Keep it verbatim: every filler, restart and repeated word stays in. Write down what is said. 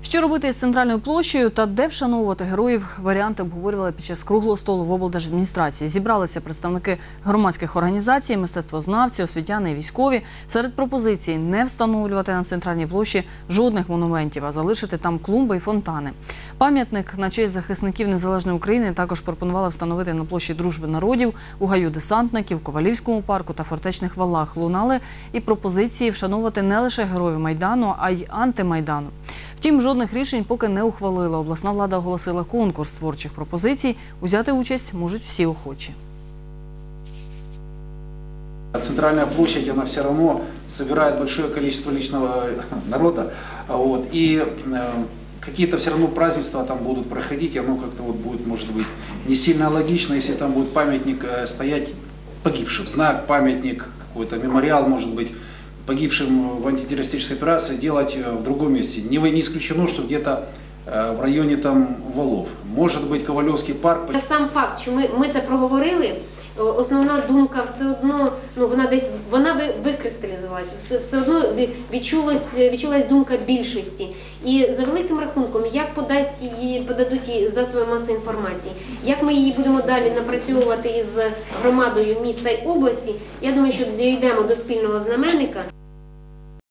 Що робити з центральною площею та де вшановувати героїв, варіанти обговорювали під час круглого столу в облдержадміністрації. Зібралися представники громадських організацій, мистецтвознавці, освітяни і військові. Серед пропозицій – не встановлювати на центральній площі жодних монументів, а залишити там клумби і фонтани. Пам'ятник на честь захисників незалежної України також пропонували встановити на площі Дружби народів, у гаю десантників, Ковалівському парку та фортечних валах. Лунали і пропозиції вшановувати не лише героїв Майдану, а й антимайдану. Втім, жодних рішень поки не ухвалила. Обласна влада оголосила конкурс творчих пропозицій. Узяти участь можуть всі охочі. Центральная площадь, она все равно собирает большое количество личного народа. Вот, и э, какие-то все равно празднества там будут проходить, и оно как-то вот будет, может быть, не сильно логично, если там будет памятник э, стоять погибшим. Знак, памятник, какой-то мемориал, может быть, погибшим в антитеррористической операции делать в другом месте. Не, не исключено, что где-то в районе там Валов. Может быть, Ковалевский парк. Сам факт, що ми, ми це проговорили, основна думка все одно, ну вона десь, вона викристалізувалася, все, все одно відчулась, відчулась думка більшості. І за великим рахунком, як подасть її, подадуть її засоби масової інформації, як ми її будемо далі напрацьовувати із громадою міста і області, я думаю, що дійдемо до спільного знаменника.